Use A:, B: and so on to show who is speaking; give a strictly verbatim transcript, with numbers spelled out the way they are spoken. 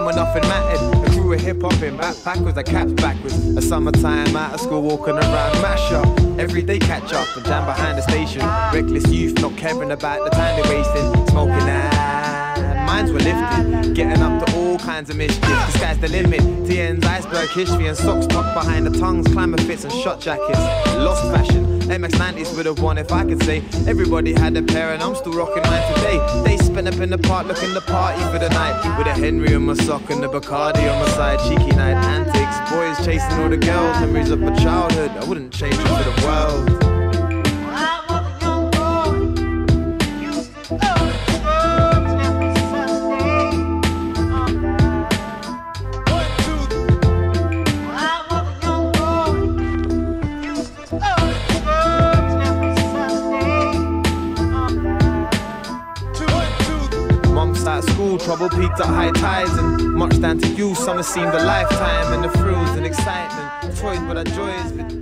A: when nothing mattered. A crew of hip-hop in backpackers, the caps backwards. A summertime out of school walking around, mash up. Every day catch up and jam behind the station. Reckless youth, not caring about the time they're wasting. Smoking ah, minds were lifted. Getting up to all kinds of mischief. The sky's the limit. T N's iceberg history and socks tucked behind the tongues. Climber fits and shot jackets. Lost fashion. M X nineties would have won if I could say. Everybody had a pair and I'm still rocking mine today. They spent up in the park looking to party for the night. With a Henry on my sock and the Bacardi on my side. Cheeky night antics. Boys chasing all the girls. Memories of my childhood. I wouldn't change it for the world. School trouble peaked at high tides, and much down to you. Summer seemed a lifetime, and the thrills and excitement, toys but our joys.